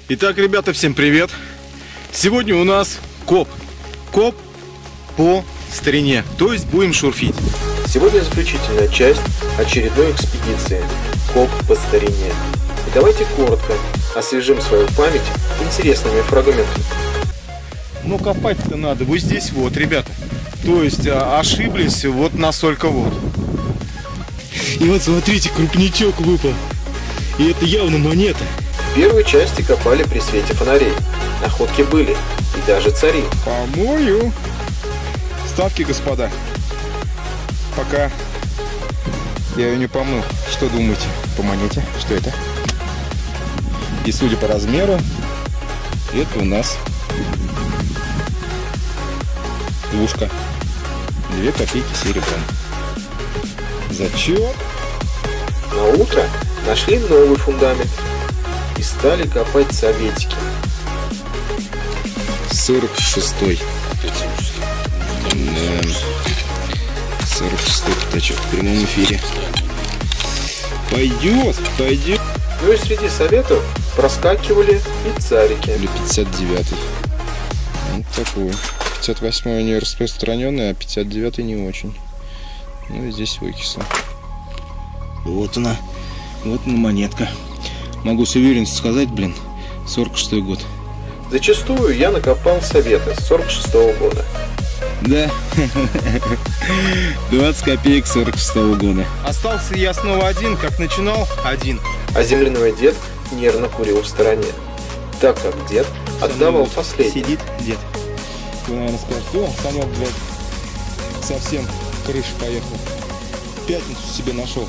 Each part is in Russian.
Итак, ребята, всем привет! Сегодня у нас коп по старине, то есть будем шурфить. Сегодня заключительная часть очередной экспедиции «Коп по старине». И давайте коротко освежим свою память интересными фрагментами. Ну, копать-то надо вот здесь вот, ребята. То есть ошиблись вот настолько вот. И вот смотрите, крупничок выпал. И это явно монета. В первой части копали при свете фонарей. Находки были, и даже цари. Помою. Ставки, господа. Пока я ее не помыл. Что думаете по монете? Что это? И судя по размеру, это у нас двушка. 2 копейки серебром. Зачет. На утро нашли новый фундамент и стали копать советики. 46-й. 46-й пятачок в прямом эфире. Пойдет. Ну и среди советов проскакивали и царики. Или 59-й. Вот такой. 58-й не распространенный, а 59-й не очень. Ну и здесь выкисло. Вот она монетка. Могу с уверенностью сказать, 46-й год. Зачастую я накопал советы с 46-го года. Да, 20 копеек 46-го года. Остался я снова один, как начинал, один. А земляной дед нервно курил в стороне, так как дед отдавал последний. Сидит дед. Вы, наверное, скажете: о, Санек, блядь, совсем крыша поехал. Пятницу себе нашел.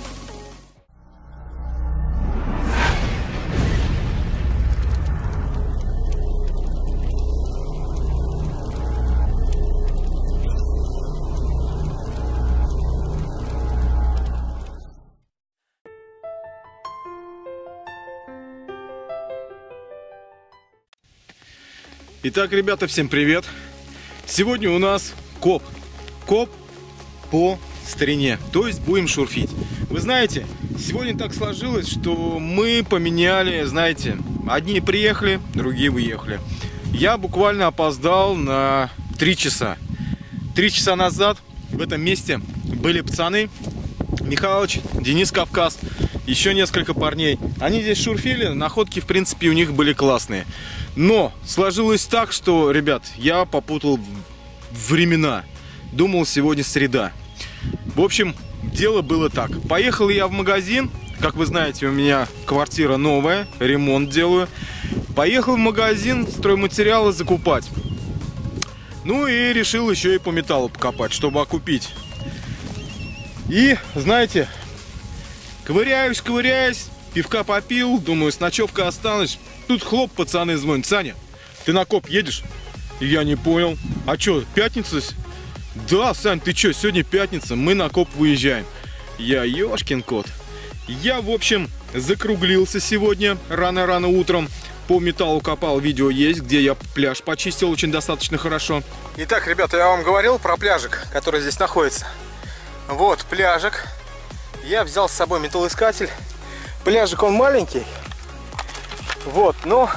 Итак, ребята, всем привет! Сегодня у нас коп по старине, то есть будем шурфить. Вы знаете, сегодня так сложилось, что мы поменяли, знаете, одни приехали, другие уехали. Я буквально опоздал на 3 часа. 3 часа назад в этом месте были пацаны, Михалыч, Денис Кавказ, еще несколько парней. Они здесь шурфили, находки, в принципе, у них были классные. Но сложилось так, что, ребят, я попутал времена. Думал, сегодня среда. В общем, дело было так. Поехал я в магазин. Как вы знаете, у меня квартира новая, ремонт делаю. Поехал в магазин стройматериалы закупать. Ну и решил еще и по металлу покопать, чтобы окупить. И, знаете, ковыряюсь, пивка попил, думаю, с ночевкой останусь. Тут хлоп, пацаны звонят: Саня, ты на коп едешь? И я не понял. А что, пятница? Да, Сань, ты что, сегодня пятница, мы на коп выезжаем. Я ёшкин кот. Я, в общем, закруглился сегодня рано-рано утром. По металлу копал, видео есть, где я пляж почистил очень достаточно хорошо. Итак, ребята, я вам говорил про пляжик, который здесь находится. Вот пляжик. Я взял с собой металлоискатель. Пляжик он маленький. Вот, но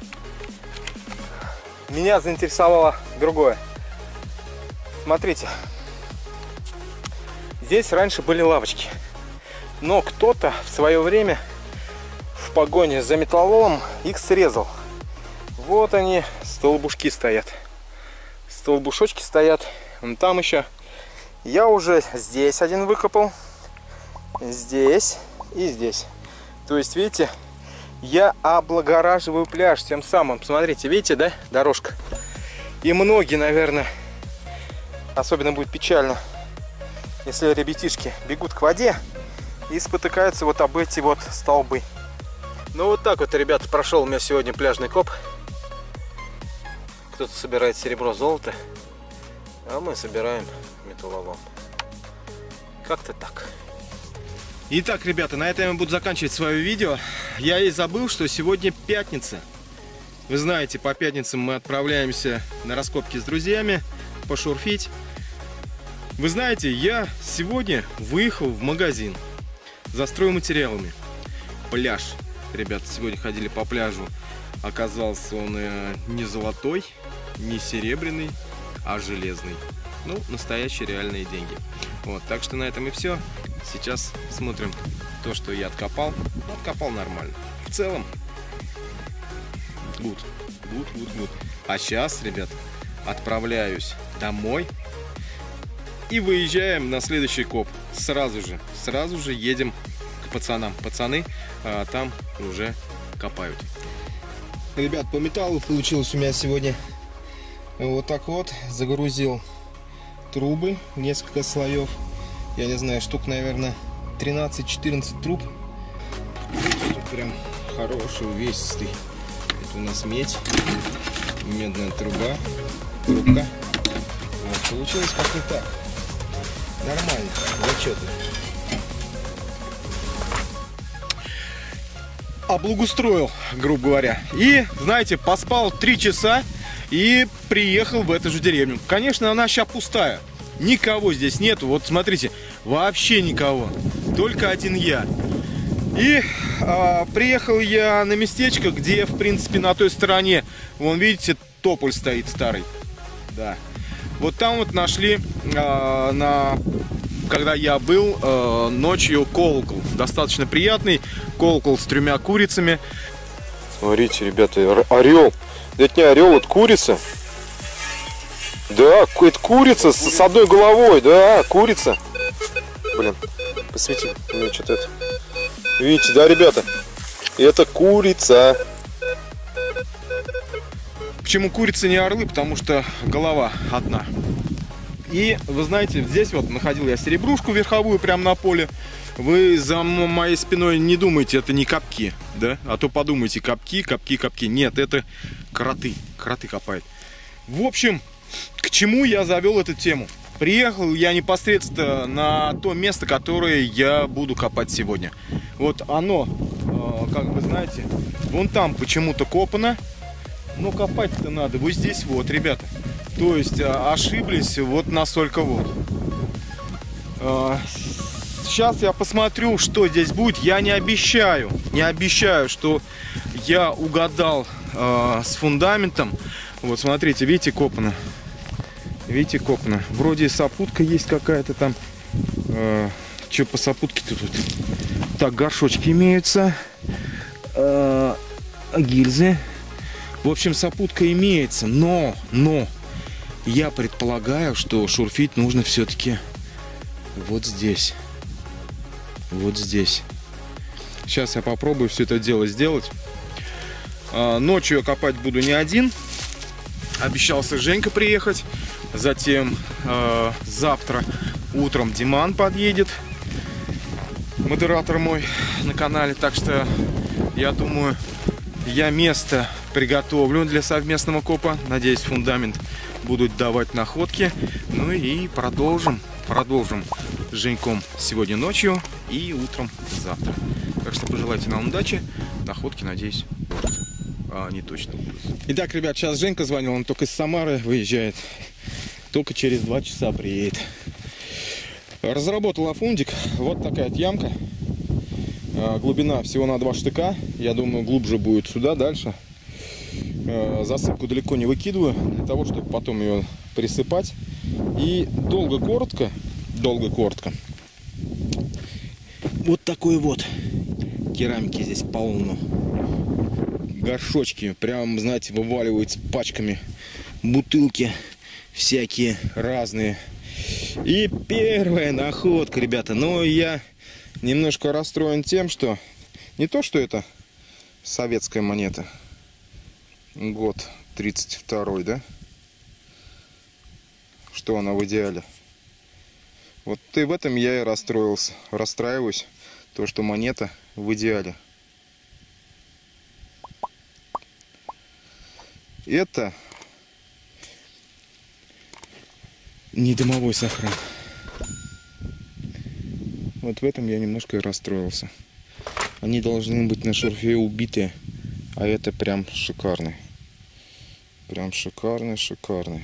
меня заинтересовало другое. Смотрите, здесь раньше были лавочки, но кто-то в свое время в погоне за металлолом их срезал. Вот они, столбушки стоят, столбушочки стоят, вон там еще. Я уже здесь один выкопал, здесь и здесь. То есть, видите, я облагораживаю пляж тем самым. Посмотрите, видите, да, дорожка? И многие, наверное, особенно будет печально, если ребятишки бегут к воде и спотыкаются вот об эти вот столбы. Ну вот так вот, ребята, прошел у меня сегодня пляжный коп. Кто-то собирает серебро, золото, а мы собираем металлолом. Как-то так. Итак, ребята, на этом я буду заканчивать свое видео. Я и забыл, что сегодня пятница. Вы знаете, по пятницам мы отправляемся на раскопки с друзьями, пошурфить. Вы знаете, я сегодня выехал в магазин за стройматериалами. Пляж. Ребята сегодня ходили по пляжу Оказался он не золотой, не серебряный, а железный. Ну, настоящие реальные деньги. Вот, так что на этом и все. Сейчас смотрим то, что я откопал. Откопал нормально. В целом, good. А сейчас, ребят, отправляюсь домой и выезжаем на следующий коп. Сразу же едем к пацанам. Пацаны там уже копают. Ребят, по металлу получилось у меня сегодня вот так вот. Загрузил трубы, несколько слоев. Я не знаю, штук, наверное, 13-14 труб. Тут прям хороший, увесистый. Это у нас медь, медная труба, трубка. Вот, получилось как-то так. Нормально, зачетно. Облагоустроил, грубо говоря. И, знаете, поспал 3 часа и приехал в эту же деревню. Конечно, она сейчас пустая. Никого здесь нету. Вот смотрите, вообще никого. Только один я. И приехал я на местечко, где, в принципе, на той стороне, вон, видите, тополь стоит старый. Да. Вот там вот нашли, когда я был, ночью колокол. Достаточно приятный. Колокол с 3 курицами. Смотрите, ребята, орел. Это не орел, это курица. Да, это курица с одной головой. Да, курица. Блин, посвети мне что-то это. Видите, да, ребята? Это курица. Почему курица не орлы? Потому что голова одна. И вы знаете, здесь вот находил я серебрушку верховую прямо на поле. Вы за моей спиной не думайте, это не копки, да? А то подумайте, копки. Нет, это кроты. Кроты копают. В общем, к чему я завел эту тему? Приехал я непосредственно на то место, которое я буду копать сегодня. Вот оно, как вы знаете, вон там почему-то копано. Но копать-то надо вот здесь вот, ребята. То есть ошиблись вот настолько вот. Сейчас я посмотрю, что здесь будет. Я не обещаю, что я угадал с фундаментом. Вот смотрите, видите, копано. Видите, копано. Вроде сопутка есть какая-то там. Что по сопутке-то тут? Так, горшочки имеются. Гильзы. В общем, сопутка имеется, но я предполагаю, что шурфить нужно все-таки вот здесь. Вот здесь. Сейчас я попробую все это дело сделать. Ночью я копать буду не один. Обещался Женька приехать. Затем завтра утром Диман подъедет. Модератор мой на канале. Так что я думаю, я место приготовлю для совместного копа. Надеюсь, фундамент будут давать находки. Ну и продолжим с Женьком сегодня ночью и утром завтра. Так что пожелайте нам удачи. Находки, надеюсь, будут. Они точно будут. Итак, ребят, сейчас Женька звонил. Он только из Самары выезжает. Только через 2 часа приедет. Разработал фундик. Вот такая вот ямка. Глубина всего на 2 штыка. Я думаю, глубже будет сюда, дальше. Засыпку далеко не выкидываю, для того, чтобы потом ее присыпать. И долго-коротко. Вот такой вот керамики здесь полно. Горшочки, прям, знаете, вываливаются пачками. Бутылки всякие разные. И первая находка, ребята. Но я немножко расстроен тем, что не то, что это советская монета. Год 32-й, да? Что она в идеале. Вот и в этом я и расстраиваюсь. То, что монета в идеале. Это не дымовой сохран. Вот в этом я немножко и расстроился. Они должны быть на шурфе убитые. А это прям шикарный. Прям шикарный.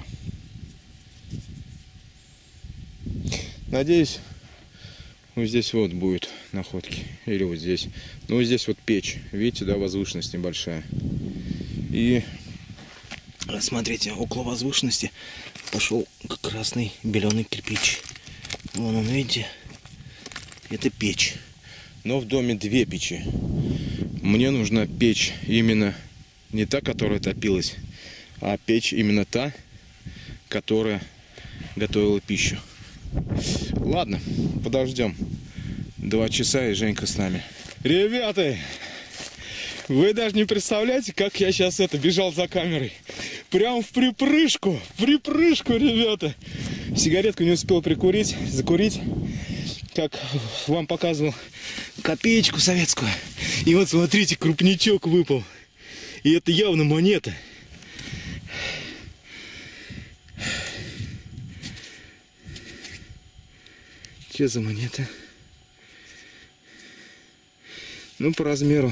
Надеюсь, вот здесь вот будет находки. Или вот здесь. Ну, вот здесь вот печь. Видите, да, возвышенность небольшая. И смотрите, около возвышенности пошел красный беленый кирпич. Вон он, видите? Это печь. Но в доме две печи. Мне нужна печь именно не та, которая топилась, а печь именно та, которая готовила пищу. Ладно, подождем 2 часа, и Женька с нами. Ребята, вы даже не представляете, как я сейчас бежал за камерой. Прям в припрыжку, ребята. Сигаретку не успел закурить, как вам показывал, копеечку советскую. И вот смотрите, крупнячок выпал. И это явно монета. Что за монета? Ну, по размеру.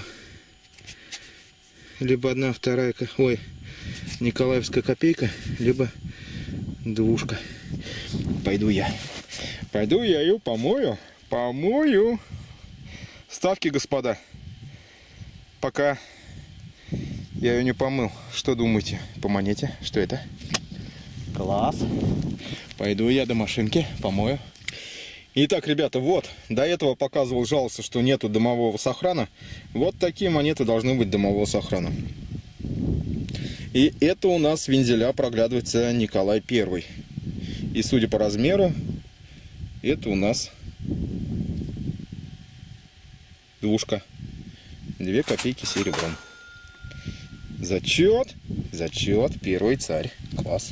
Либо 1, 2, ой, николаевская копейка, либо двушка. Пойду я ее помою. Ставки, господа. Пока я ее не помыл. Что думаете по монете? Что это? Класс. Пойду я до машинки помою. Итак, ребята, вот, до этого показывал, жаловался, что нету дымового сохрана. Вот такие монеты должны быть дымового сохрана. И это у нас вензеля проглядывается Николай I. И судя по размеру, это у нас двушка. 2 копейки серебром. Зачет, первый царь. Класс.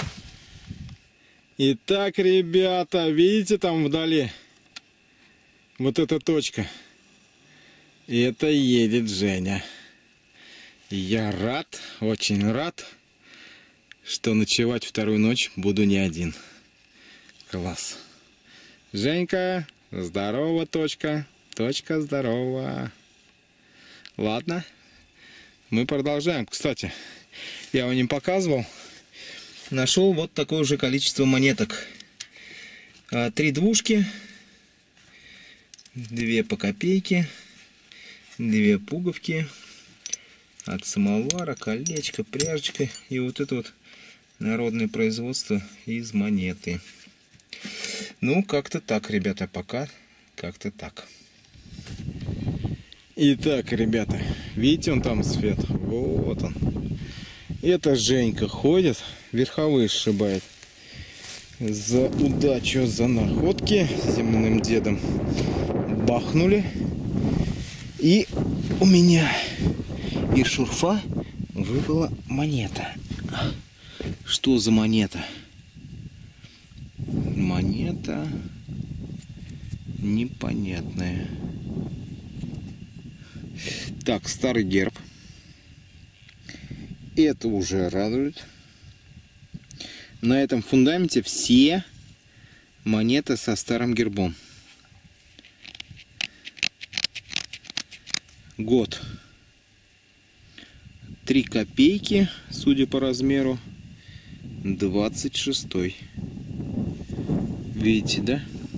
Итак, ребята, видите там вдали вот эта точка? И это едет Женя. Я рад, очень рад, что ночевать 2-ю ночь буду не один. Класс. Женька, здорово, точка. Точка, здорово. Ладно, мы продолжаем. Кстати, я вам не показывал. Нашел вот такое же количество монеток. 3 двушки, 2 по копейке, 2 пуговки, от самовара, колечко, пряжечка и вот это вот народное производство из монеты. Ну, как-то так, ребята, пока как-то так. Итак, ребята, видите, он там свет? Вот он. Это Женька ходит, верховые сшибает. За удачу, за находки земляным дедом бахнули. И у меня из шурфа выпала монета. Что за монета? Монета непонятная. Так, старый герб. Это уже радует. На этом фундаменте все монеты со старым гербом. Год. 3 копейки, судя по размеру. 26-й. Видите, да?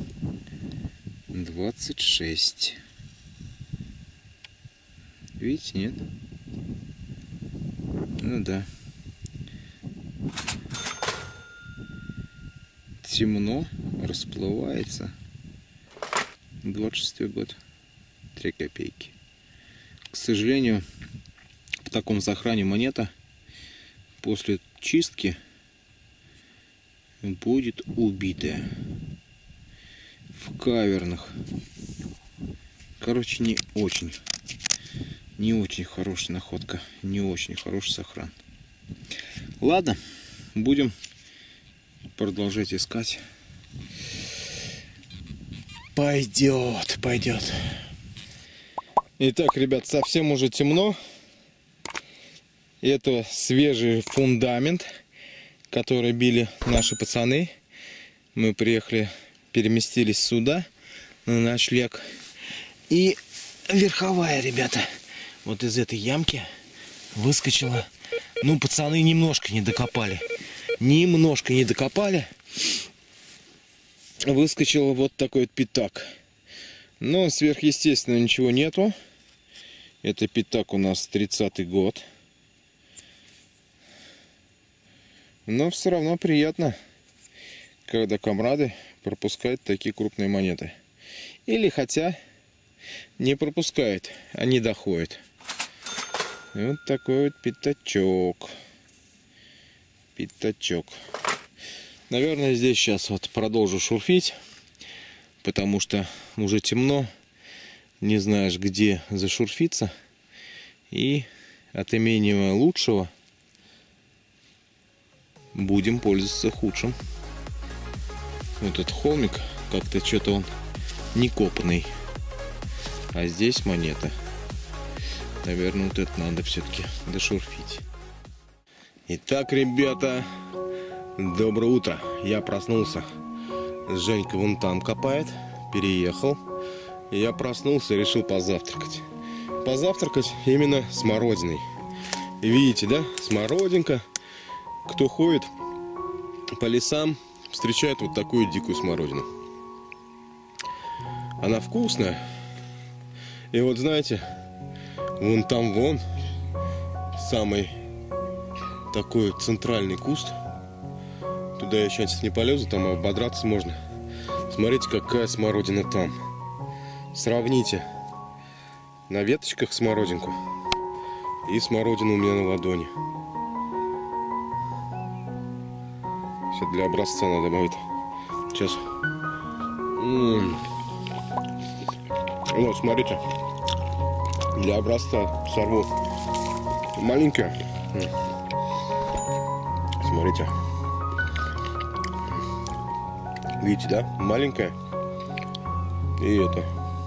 26. Видите, нет? Ну да. Темно, расплывается. 26-й год. 3 копейки. К сожалению, в таком сохране монета после чистки будет убитая. В кавернах. Короче, не очень хорошая находка, не очень хороший сохран. Ладно, будем продолжать искать. Пойдет. Итак, ребят, совсем уже темно. Это свежий фундамент, который били наши пацаны. Мы приехали, переместились сюда на ночлег. И верховая, ребята, вот из этой ямки выскочила. Ну, пацаны немножко не докопали. Выскочил вот такой вот пятак. Но сверхъестественно ничего нету. Это пятак у нас 30-й год. Но все равно приятно, когда комрады пропускают такие крупные монеты. Или хотя не пропускают, а не доходят. Вот такой вот пятачок. Пятачок. Наверное, здесь сейчас вот продолжу шурфить, потому что уже темно, не знаешь, где зашурфиться, и от имения лучшего будем пользоваться худшим. Вот этот холмик, как-то что-то он не копанный, а здесь монета. Наверное, вот это надо все-таки дошурфить. Итак, ребята, доброе утро. Я проснулся. Женька вон там копает, переехал. И я проснулся и решил позавтракать. Позавтракать именно смородиной. И видите, да, смородинка. Кто ходит по лесам, встречает вот такую дикую смородину. Она вкусная. И вот знаете, вон там вон самый такой центральный куст. Туда я сейчас не полезу, там ободраться можно. Смотрите, какая смородина там. Сравните на веточках смородинку и смородину у меня на ладони. Все для образца надо будет. Сейчас. Вот, смотрите. Для образца сорву. Маленькая. Смотрите. Видите, да? Маленькая. И это.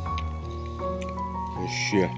Вообще.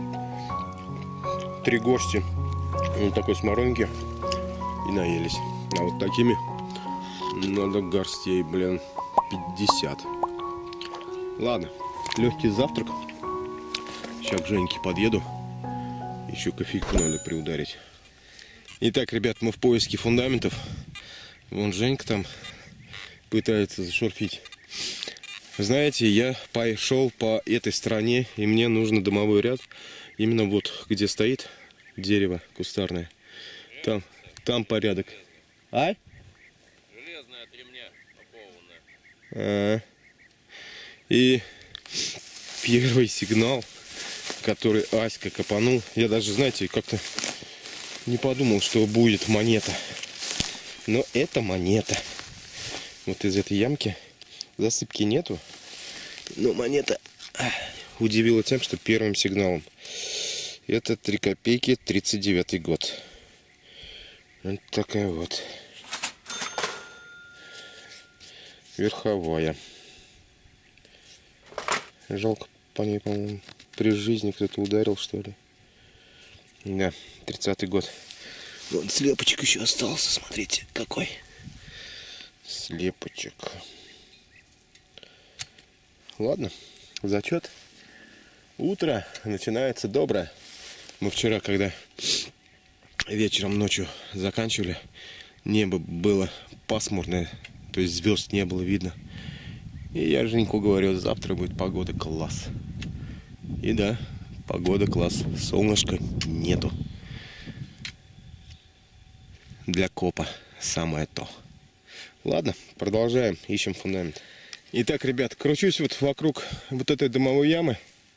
3 горсти. Вот такой смородинки. И наелись. А вот такими надо горстей, блин, 50. Ладно. Легкий завтрак. Сейчас к Женьке подъеду. Еще кофейку надо приударить. Итак, ребят, мы в поиске фундаментов. Вон Женька там пытается зашурфить. Знаете, я пошел по этой стороне, и мне нужно домовой ряд. Именно вот, где стоит дерево кустарное. Там порядок. А? Железная от ремня опованная. И первый сигнал, который Аська копанул, я даже, знаете, как-то не подумал, что будет монета. Но это монета. Вот из этой ямки засыпки нету. Но монета удивила тем, что первым сигналом. Это 3 копейки, 39-й год. Вот такая вот. Верховая. Жалко, по ней, по-моему, при жизни кто-то ударил, что ли. Да, 30-й год. Вон слепочек еще остался, смотрите, какой. Слепочек. Ладно, зачет. Утро начинается доброе. Мы вчера, когда вечером, ночью заканчивали, небо было пасмурное, то есть звезд не было видно. И я Женьку говорю, завтра будет погода класс. И да, погода класс. Солнышка нету. Для копа самое то. Ладно, продолжаем, ищем фундамент. Итак, ребят, кручусь вот вокруг вот этой дымовой ямы.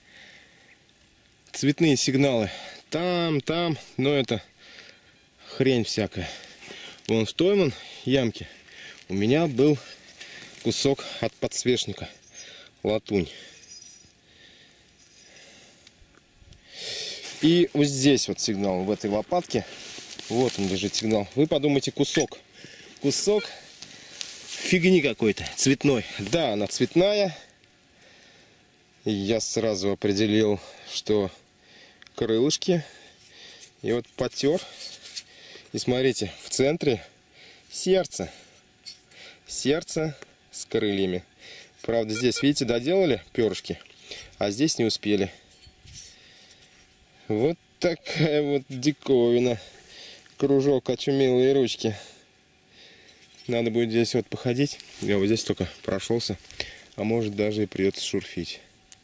Цветные сигналы. Там, но это хрень всякая. Вон в той вон ямке у меня был кусок от подсвечника. Латунь. И вот здесь вот сигнал, в этой лопатке. Вот он лежит сигнал. Вы подумайте, кусок фигни какой-то, цветной. Да, она цветная. И я сразу определил, что крылышки. И вот потер. И смотрите, в центре сердце. Сердце с крыльями. Правда, здесь, видите, доделали перышки, а здесь не успели. Вот такая вот диковина. Кружок, очумелые ручки. Надо будет здесь вот походить. Я вот здесь только прошелся. А может, даже и придется шурфить.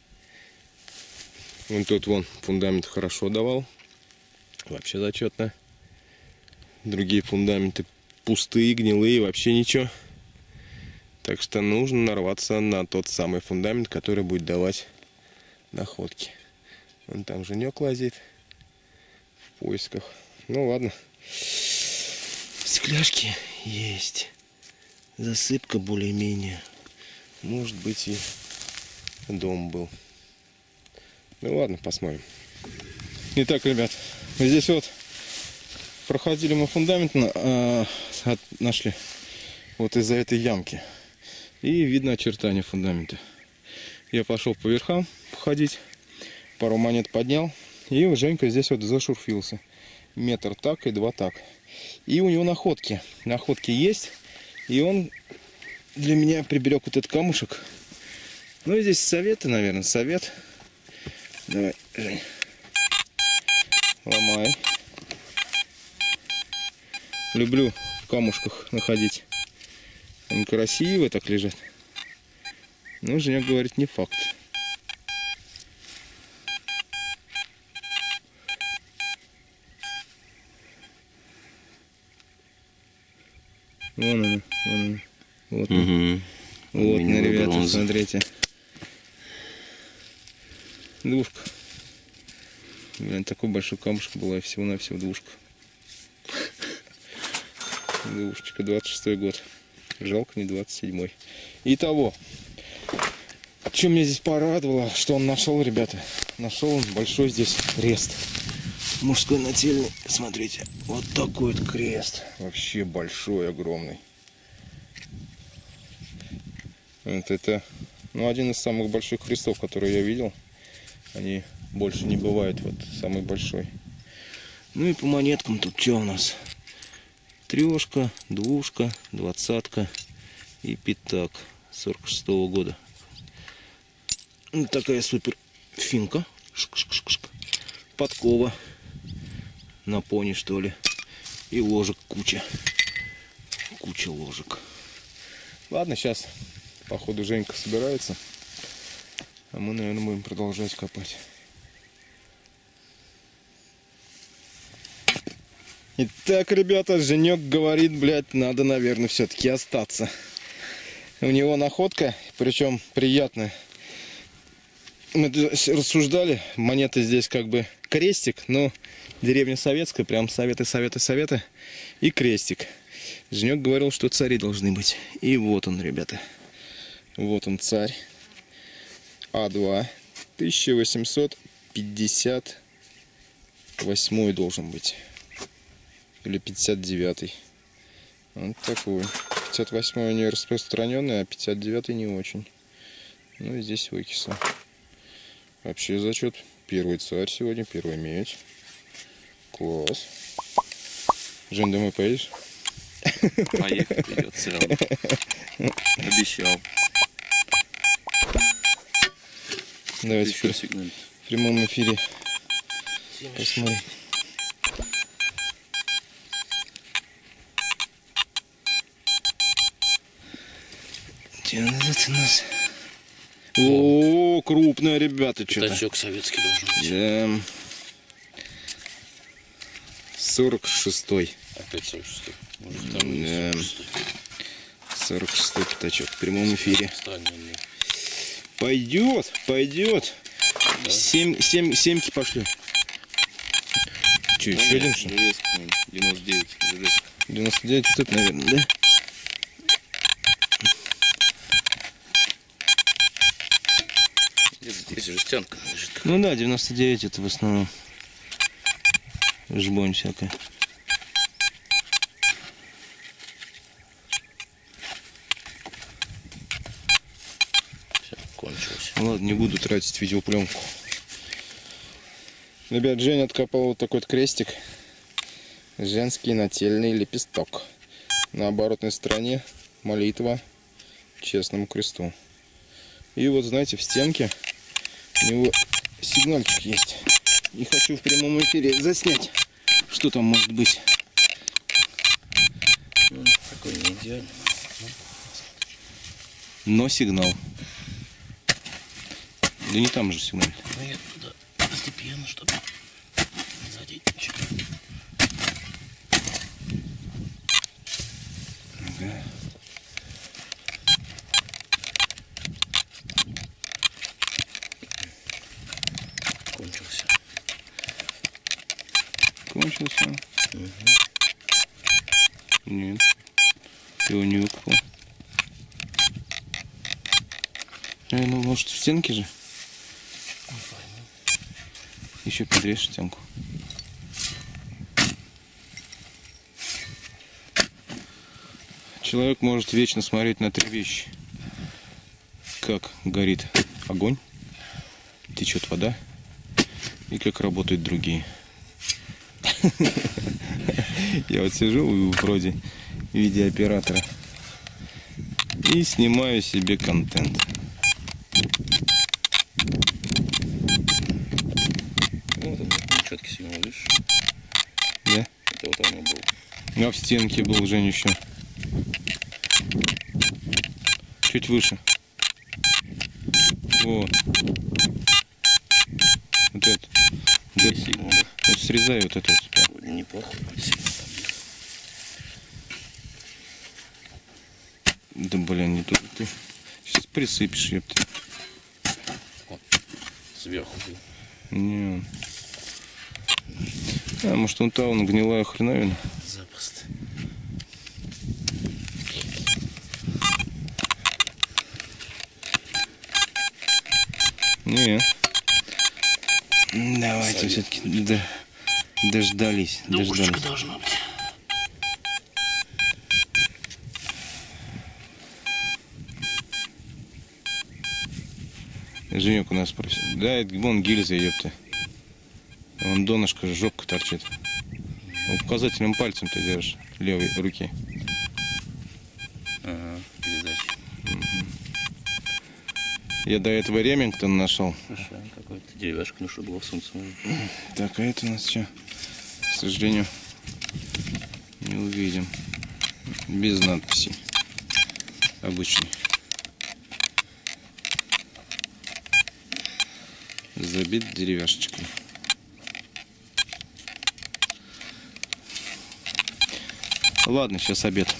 Вон тут вон фундамент хорошо давал. Вообще зачетно. Другие фундаменты пустые, гнилые, вообще ничего. Так что нужно нарваться на тот самый фундамент, который будет давать находки. Вон там Женек лазит в поисках. Ну ладно. Стекляшки есть. Засыпка более-менее. Может быть и дом был. Ну ладно, посмотрим. Итак, ребят, здесь вот проходили мы фундамент, нашли вот из-за этой ямки. И видно очертания фундамента. Я пошел по верхам походить, пару монет поднял. И Женька здесь вот зашурфился. Метр так и 2 так. И у него находки. Находки есть. И он для меня приберег вот этот камушек. Ну и здесь советы, наверное, совет. Давай, Жень. Ломай. Люблю в камушках находить. Они красивые так лежат. Но Женя говорит, не факт. Вон она, вон она. Вот, вот она, ребята, бронза. Смотрите. Двушка. Блин, такой большой камушек была, всего-навсего двушка. Двушечка, 26-й год. Жалко, не 27-й. Итого, что меня здесь порадовало, что он нашел, ребята. Нашел он большой здесь крест. Мужской нательный. Смотрите, вот такой вот крест. Вообще большой, огромный. Вот это, ну, один из самых больших крестов, которые я видел. Они больше не бывают. Вот самый большой. Ну и по монеткам тут что у нас? Трешка, двушка, 20-ка и пятак 46-го года. Вот такая супер финка. Шик-шик-шик-шик. Подкова на пони, что ли. И ложек куча. Куча ложек. Ладно, сейчас походу Женька собирается. А мы, наверное, будем продолжать копать. Итак, ребята, Женек говорит, блядь, надо, наверное, все-таки остаться. У него находка, причем приятная. Мы рассуждали, монета здесь как бы крестик, но деревня советская, прям советы, советы, советы. И крестик. Женек говорил, что цари должны быть. И вот он, ребята. Вот он, царь. А2. 1858 должен быть. Или 59-й. Вот такой. 58-й не распространенный, а 59-й не очень. Ну и здесь выкиса. Вообще зачет. Первый царь сегодня, первая медь. Класс. Жень, домой поедешь? Поехать придется все равно. Обещал. Давайте в прямом эфире посмотрим. Это у нас... О, крупная, ребята, что-то. Пятачок советский должен быть. Да. 46-й. Опять 46-й. Может, там 46-й. 46-й пятачок в прямом эфире. Пойдет, пойдет. Да? Семки пошли. Че, ну, еще один что? 99. 99 вот это, наверное, да? Здесь жестянка лежит. Ну да, 99 это в основном жбонь всякая. Все, кончилось. Ладно, не буду тратить видеопленку. Ребят, Женя откопал вот такой вот крестик. Женский нательный лепесток. На оборотной стороне молитва честному кресту. И вот, знаете, в стенке у него сигнальчик есть. Не хочу в прямом эфире заснять, что там может быть. Ну, такой не идеально. Но сигнал. Да не там же сигнал. Ну я туда постепенно, чтобы не задеть ничего. Кончился. Нет. Его не выкопал. Ну, может, в стенке же? Еще подрежь стенку. Человек может вечно смотреть на три вещи. Как горит огонь, течет вода и как работают другие. Я вот сижу вроде видеооператора и снимаю себе контент. Вот это четкий сигнал, видишь? Да? Это вот оно было. А в стенке был, Жень, еще. Чуть выше. Вот. Вот это. Да, Сигнал, да? вот срезай вот это вот. Да. Неплохой сигнал. Да блин, не тут ты. Сейчас присыпешь, ёпта. Вот. Сверху был. Не. А может он гнилая хреновина? Запросто. Не. Давайте все-таки дождались. Да ушечка Дождались. должна быть. Женек у нас просит. Да, это вон гильза, ёпта. Вон донышко, жопка торчит. Указательным пальцем ты держишь левой руки. Ага, передача. Я до этого Ремингтон нашел. Хорошо, какой-то деревяшка, ну что было в солнце. Так, а это у нас что? К сожалению, не увидим. Без надписи. Обычный. Забит деревяшечкой. Ладно, сейчас обед.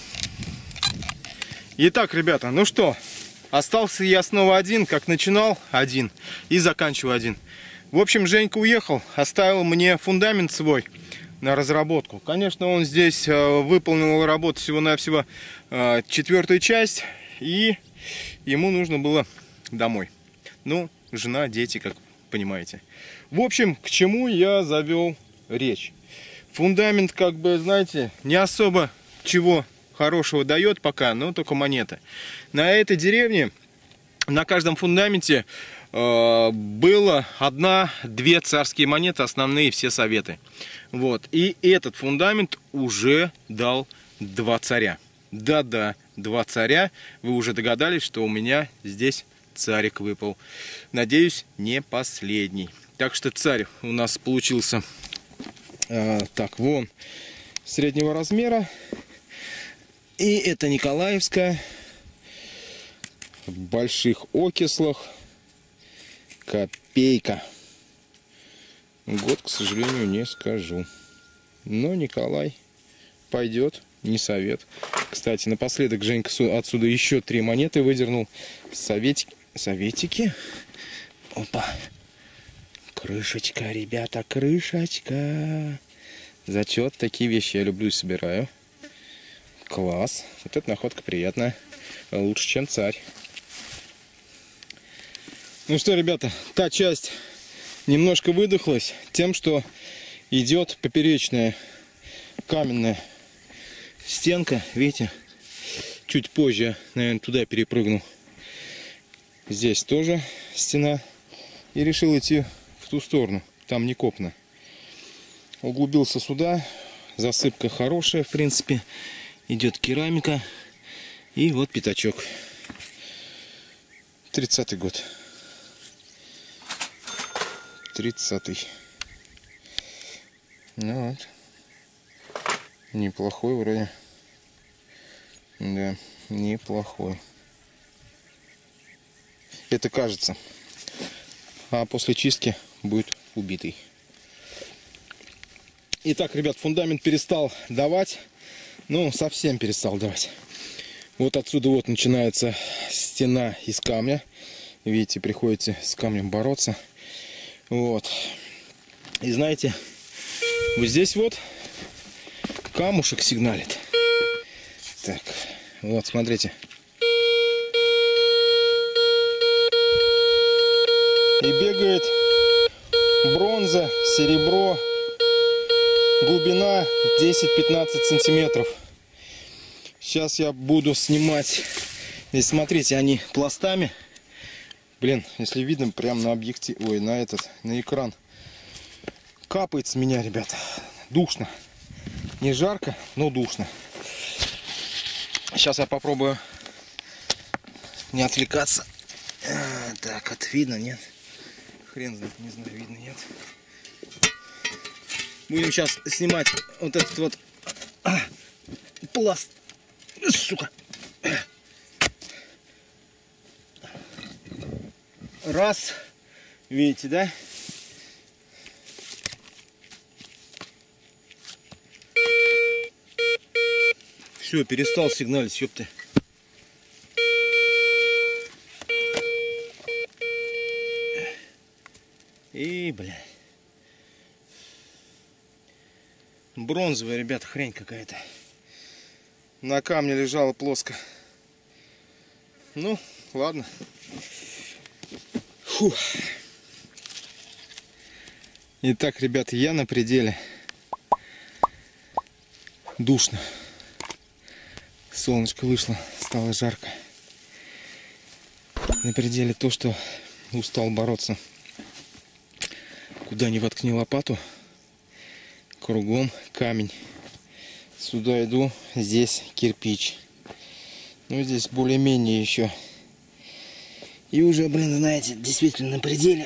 Итак, ребята, ну что, остался я снова один, как начинал один и заканчиваю один. В общем, Женька уехал, оставил мне фундамент свой на разработку. Конечно, он здесь выполнил работу всего-навсего 4-ю часть, и ему нужно было домой. Ну, жена, дети, как понимаете. В общем, к чему я завел речь. Фундамент, как бы, знаете, не особо чего хорошего дает пока, но только монеты. На этой деревне, на каждом фундаменте было 1-2 царские монеты, основные все советы. Вот. И этот фундамент уже дал 2 царя. Да-да, 2 царя. Вы уже догадались, что у меня здесь царик выпал. Надеюсь, не последний. Так что царь у нас получился так, вон, среднего размера. И это Николаевская. В больших окислах. Копейка. Год, к сожалению, не скажу. Но Николай пойдет, не совет. Кстати, напоследок Женька отсюда еще 3 монеты выдернул. Советики. Опа. Крышечка, ребята, крышечка. Зачет, такие вещи я люблю и собираю. Класс. Вот эта находка приятная. Лучше, чем царь. Ну что, ребята, та часть немножко выдохлась тем, что идет поперечная каменная стенка. Видите, чуть позже, наверное, туда перепрыгну. Здесь тоже стена. И решил идти в ту сторону. Там не копно. Углубился сюда. Засыпка хорошая, в принципе. Идет керамика. И вот пятачок. 30-й год. 30-й. Ну вот. Неплохой вроде. Да, неплохой. Это кажется. А после чистки будет убитый. Итак, ребят, фундамент перестал давать. Ну, совсем перестал давать. Вот отсюда вот начинается стена из камня. Видите, приходится с камнем бороться. Вот. И знаете, Вот здесь вот камушек сигналит. Так, вот, смотрите. И бегает бронза, серебро, глубина 10-15 сантиметров. Сейчас я буду снимать. Здесь, смотрите, они пластами. Блин, если видно, прям на объектив, ой, на экран. Капает с меня, ребята. Душно. Не жарко, но душно. Сейчас я попробую не отвлекаться. Так, это видно, нет? Хрен знает, не знаю, видно, нет. Будем сейчас снимать вот этот вот пласт. Сука. Раз. Видите, да? Все, перестал сигналить, ёпты. И, бля. Бронзовая, ребята, хрень какая-то. На камне лежала плоско. Ну, ладно. Фух. Итак, ребята, я на пределе. Душно. Солнышко вышло, стало жарко. На пределе то, что устал бороться. Куда ни воткни лопату, кругом камень. Сюда иду, здесь кирпич. Ну, здесь более-менее еще. И уже, блин, знаете, действительно на пределе.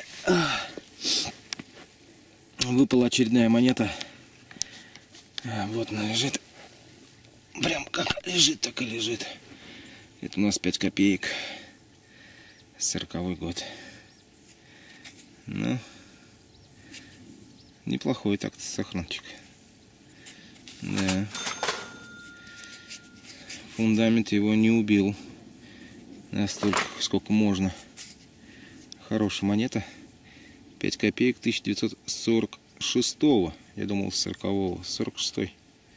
Выпала очередная монета. Вот она лежит. Прям как лежит, так и лежит. Это у нас 5 копеек. 40-й год. Ну, неплохой так-то сохранчик. Да. Фундамент его не убил. Настолько, сколько можно. Хорошая монета. 5 копеек 1946-го. Я думал, 40-го. 46-й.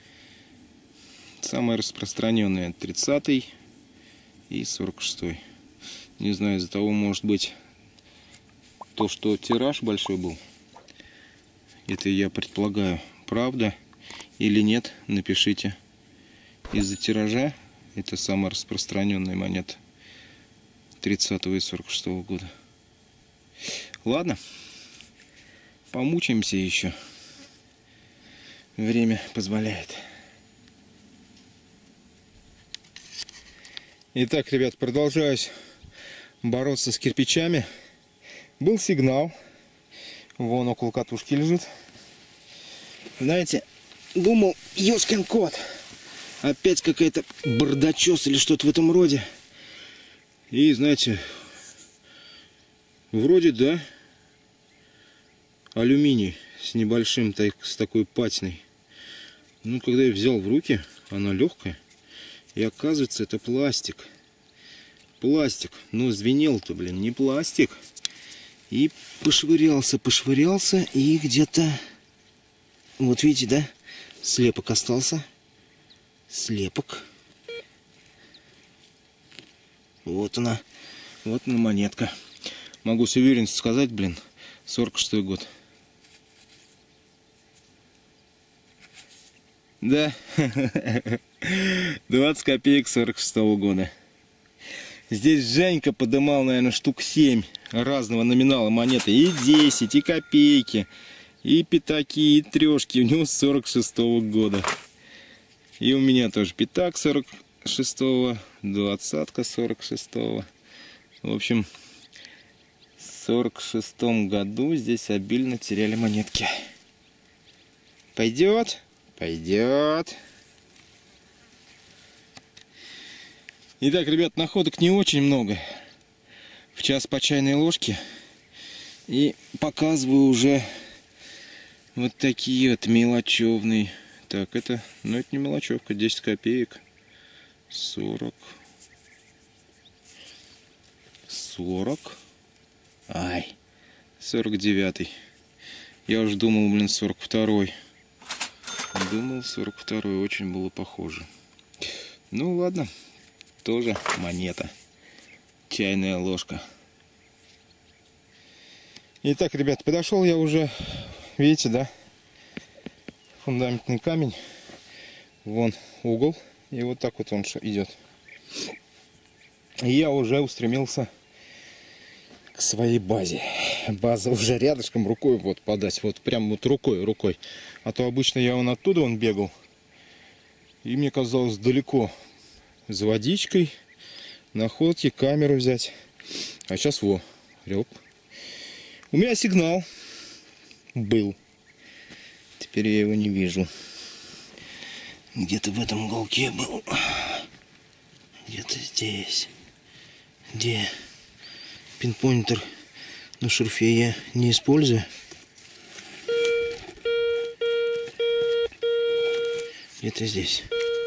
Самая распространенная 30-й и 46-й. Не знаю, из-за того, может быть, то, что тираж большой был. Это я предполагаю. Правда или нет, напишите. Из-за тиража это самая распространенная монета 30-го и 46-го года. Ладно. Помучаемся еще. Время позволяет. Итак, ребят, продолжаюсь бороться с кирпичами. Был сигнал. Вон около катушки лежит. Знаете, думал, ёшкин кот. Опять какая-то бардачос или что-то в этом роде. И, знаете, вроде, да, алюминий с небольшим, с такой патиной. Ну, когда я взял в руки, она легкая. И оказывается, это пластик. Пластик. Но звенел-то, блин, не пластик. И пошвырялся. И где-то... Вот видите, да? Слепок остался. Слепок. Вот она. Вот она монетка. Могу с уверенностью сказать, блин, 46-й год. Да. 20 копеек 46-го года. Здесь Женька подымал, наверное, штук 7 разного номинала монеты. И 10, и копейки, и пятаки, и трешки. У него 46-го года. И у меня тоже пятак 46-го, 20-ка 46-го. В общем, в 46-м году здесь обильно теряли монетки. Пойдет? Пойдет. Итак, ребят, находок не очень много. В час по чайной ложке. И показываю уже вот такие вот мелочевные. Так, это, ну это не мелочевка, 10 копеек. 40. Ай, 49-й. Я уже думал, блин, 42-й. думал, 42-й очень было похоже. Ну ладно, тоже монета. Чайная ложка. Итак, ребят, подошел я уже, видите, да? Фундаментный камень. Вон угол. И вот так вот он идет. И я уже устремился к своей базе. База уже рядышком, рукой вот подать. Вот прям вот рукой. А то обычно я вон оттуда бегал. И мне казалось далеко. За водичкой, находки, камеру взять. А сейчас рёб. У меня сигнал был. Теперь я его не вижу. Где-то в этом уголке был. Где-то здесь. Где? Пинпоинтер на шурфе я не использую. Где-то здесь.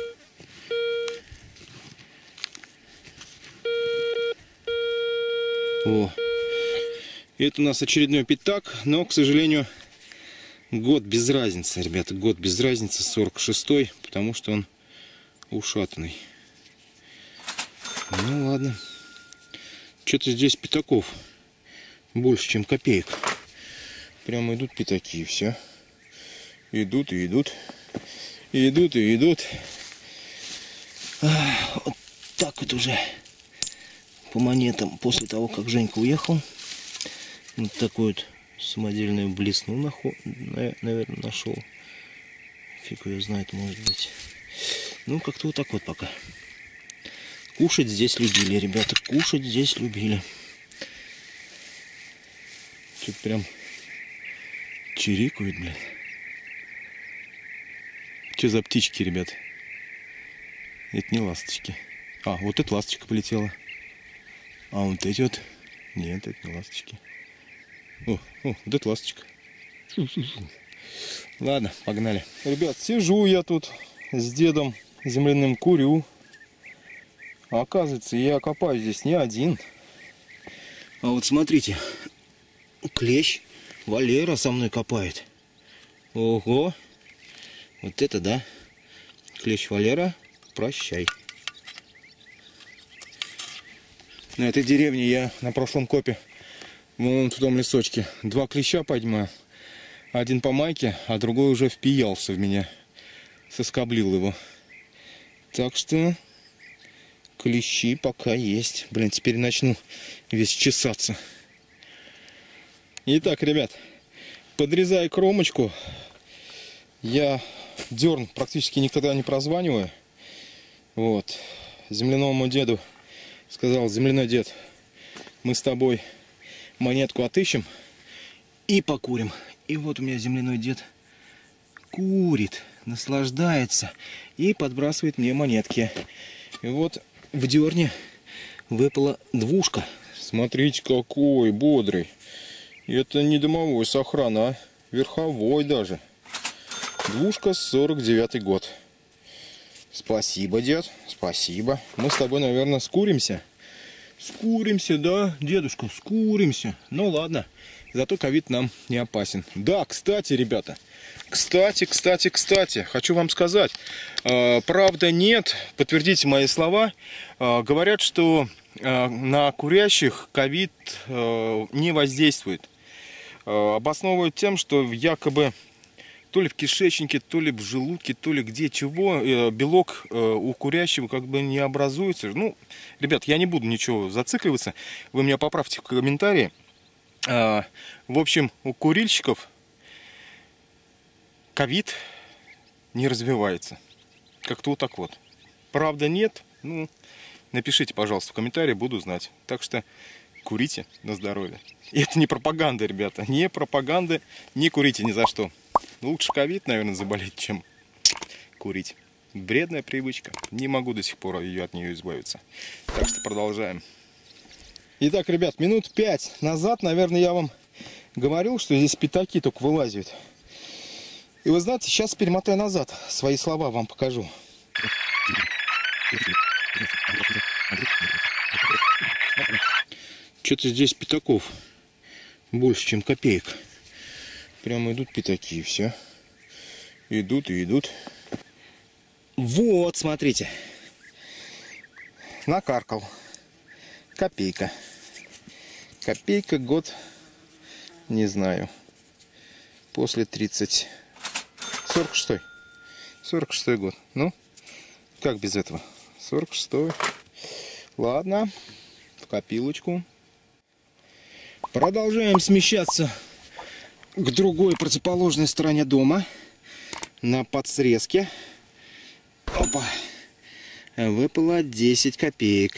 О, это у нас очередной пятак, но, к сожалению, год без разницы, ребята, год без разницы, 46-й, потому что он ушатанный. Ну ладно. Что-то здесь пятаков больше, чем копеек. Прямо идут пятаки, и все. Идут и идут. Идут и идут. Вот так вот уже по монетам после того, как Женька уехал. Вот такой вот самодельную блесну, наверное, нашел. Фиг ее знает, может быть. Ну, как-то вот так вот пока. Кушать здесь любили, ребята, кушать здесь любили. Тут прям чирикают, блядь. Что за птички, ребят? Это не ласточки. А, вот эта ласточка полетела. А вот эти вот... Нет, это не ласточки. О, вот это ласточка. Ладно, погнали. Ребят, сижу я тут с дедом земляным, курю. А оказывается, я копаю здесь не один. А вот смотрите, клещ Валера со мной копает. Ого! Вот это да. Клещ Валера, прощай. На этой деревне я на прошлом копе, вон в том лесочке, 2 клеща поднимаю. Один по майке, а другой уже впиялся в меня. Соскоблил его. Так что клещи пока есть. Блин, теперь начну весь чесаться. Итак, ребят, подрезаю кромочку. Я дерн практически никогда не прозваниваю. Вот. Земляному деду сказал: земляной дед, мы с тобой монетку отыщем и покурим. И вот у меня земляной дед курит, наслаждается и подбрасывает мне монетки. И вот в дерне выпала 2. Смотрите, какой бодрый. Это не домовой с охраны, а верховой даже. 2, 49-й год. Спасибо, дед, спасибо. Мы с тобой, наверное, скуримся. Скуримся, да, дедушка, скуримся. Ну ладно, зато ковид нам не опасен. Да, кстати, ребята, кстати, хочу вам сказать, правда нет, подтвердите мои слова, говорят, что на курящих ковид не воздействует. Обосновывают тем, что якобы то ли в кишечнике, то ли в желудке, то ли где чего, белок у курящего как бы не образуется. Ну, ребят, я не буду ничего зацикливаться, вы меня поправьте в комментарии. В общем, у курильщиков ковид не развивается. Как-то вот так вот. Правда нет? Ну, напишите, пожалуйста, в комментарии, буду знать. Так что курите на здоровье. И это не пропаганда, ребята. Не пропаганда, не курите ни за что. Лучше ковид, наверное, заболеть, чем курить. Вредная привычка. Не могу до сих пор от нее избавиться. Так что продолжаем. Итак, ребят, минут 5 назад, наверное, я вам говорил, что здесь пятаки только вылазят. И вы знаете, сейчас перемотаю назад. Свои слова вам покажу. Что-то здесь пятаков больше, чем копеек. Прямо идут пятаки, и все. Идут и идут. Вот, смотрите. Накаркал. Копейка. Копейка, год, не знаю. После 30. 46-й. 46-й год. Ну, как без этого? 46-й. Ладно. В копилочку. Продолжаем смещаться к другой противоположной стороне дома. На подсрезке. Опа. Выпало 10 копеек.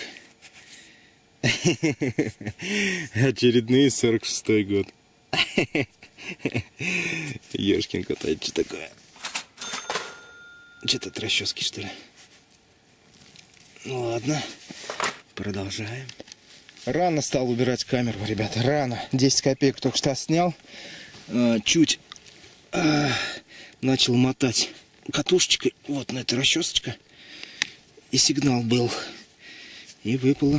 Очередные 46-й год. Ёшкин кот, а это что такое? Что-то от расчески, что ли? Ну ладно, продолжаем. Рано стал убирать камеру, ребята, рано. 10 копеек только что снял. Чуть начал мотать катушечкой. Вот на этой расчесочка. И сигнал был. И выпало.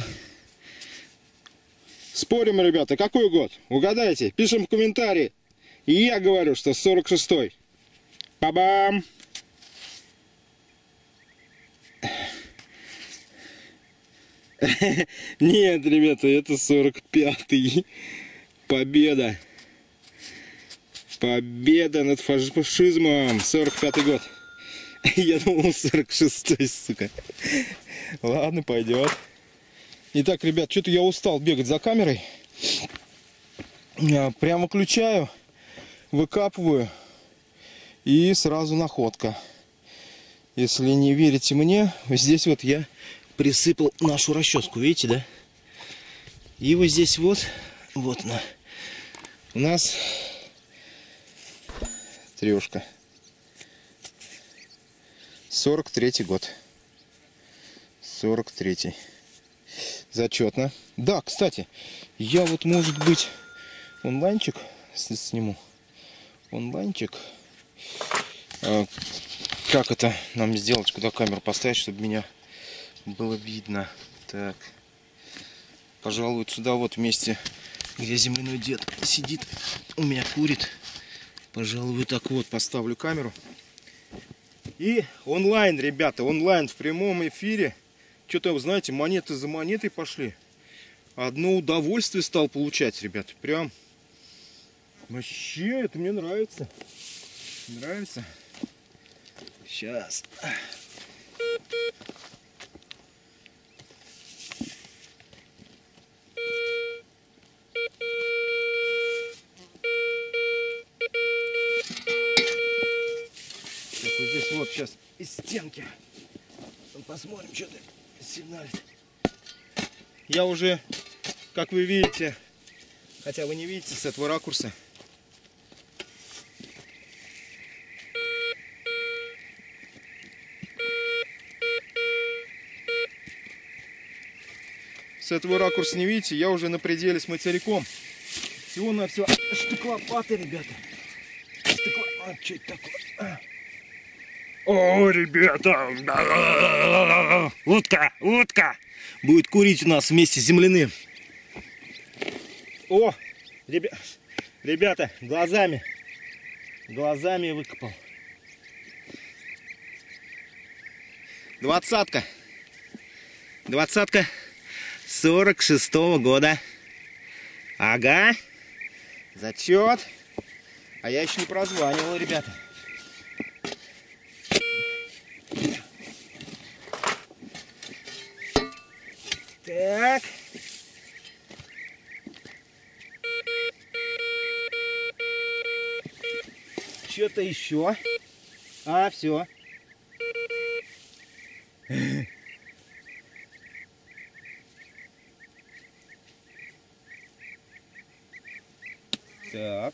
Спорим, ребята, какой год? Угадайте, пишем в комментарии. И я говорю, что 46-й. Па-бам! Нет, ребята, это 45-й. Победа. Победа над фашизмом. 45-й год. Я думал 46-й, сука. Ладно, пойдет. Итак, ребят, что-то я устал бегать за камерой. Прямо выключаю, выкапываю и сразу находка. Если не верите мне, здесь вот я присыпал нашу расческу, видите, да? И вот здесь вот у нас трешка. 43-й год. 43-й. Зачетно. Да, кстати, я вот, может быть, онлайнчик сниму. Онлайнчик. Как это нам сделать? Куда камеру поставить, чтобы меня было видно? Так. Пожалуй, сюда вот вместе, где земляной дед сидит, у меня курит. Пожалуй, вот так вот поставлю камеру. И онлайн, ребята, онлайн в прямом эфире. Что-то, вы знаете, монеты за монетой пошли. Одно удовольствие стал получать, ребят. Прям вообще это мне нравится. Нравится. Сейчас. Так, вот здесь вот сейчас из стенки. Посмотрим, что ты сигналит. Я уже, как вы видите, хотя вы не видите с этого ракурса, не видите, я уже на пределе с материком. Всего на все штук лопаты, ребята. А, что это такое? О, ребята! Утка! Утка! Будет курить у нас вместе с земляным. О! Ребята, глазами выкопал. 20-ка. 46-го года. Ага. Зачет. А я еще не прозванивал, ребята. Так. Что-то еще. А, все. Так.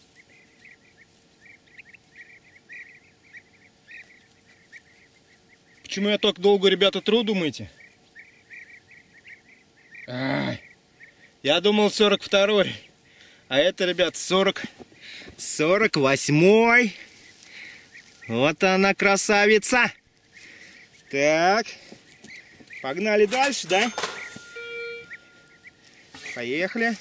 Почему я так долго, ребята, тру, думаете? Я думал 42-й. А это, ребят, 48-й. Вот она, красавица. Так. Погнали дальше, да? Поехали.